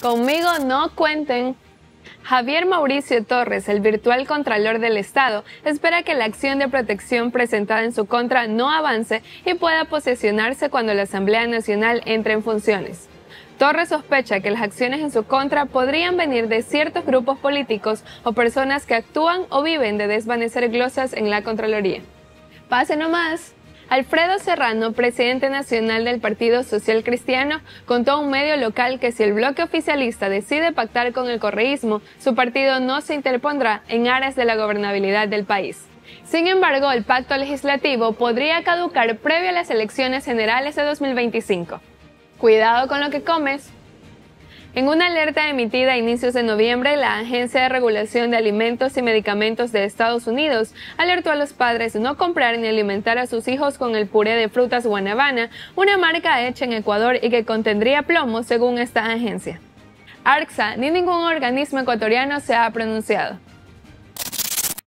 Conmigo no cuenten. Javier Mauricio Torres, el virtual Contralor del Estado, espera que la acción de protección presentada en su contra no avance y pueda posesionarse cuando la Asamblea Nacional entre en funciones. Torres sospecha que las acciones en su contra podrían venir de ciertos grupos políticos o personas que actúan o viven de desvanecer glosas en la Contraloría. Pase nomás. Alfredo Serrano, presidente nacional del Partido Social Cristiano, contó a un medio local que si el bloque oficialista decide pactar con el correísmo, su partido no se interpondrá en aras de la gobernabilidad del país. Sin embargo, el pacto legislativo podría caducar previo a las elecciones generales de 2025. Cuidado con lo que comes. En una alerta emitida a inicios de noviembre, la Agencia de Regulación de Alimentos y Medicamentos de Estados Unidos alertó a los padres de no comprar ni alimentar a sus hijos con el puré de frutas Guanabana, una marca hecha en Ecuador y que contendría plomo según esta agencia. ARCSA ni ningún organismo ecuatoriano se ha pronunciado.